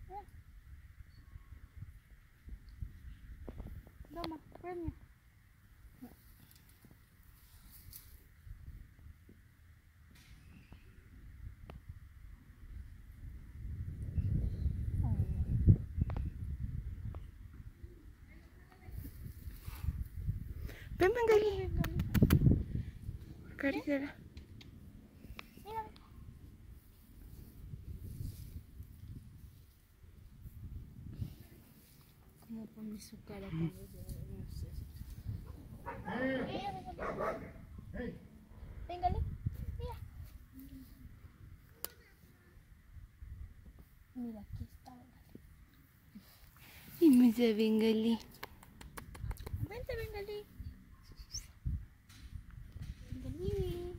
Toma, premio. Ven, Bengali. Acaríciala. Como pone su cara cuando yo no sé. Bengali, mira. Mira, aquí está Bengali. Y me dice Bengali. Vente, Bengali. Bengali.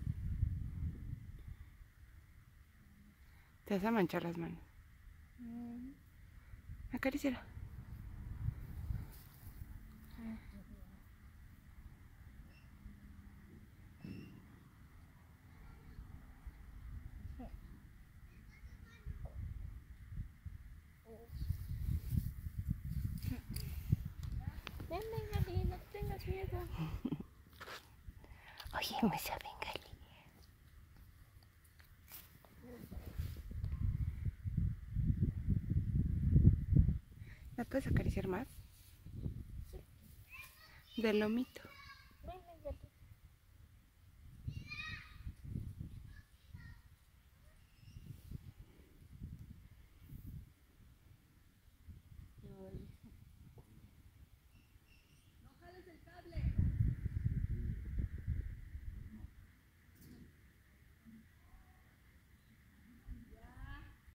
Te vas a manchar las manos. Acaríciala. Ven, Bengali, no tengas miedo. Oye, me dice Bengali. ¿La puedes acariciar más? Sí. Del lomito.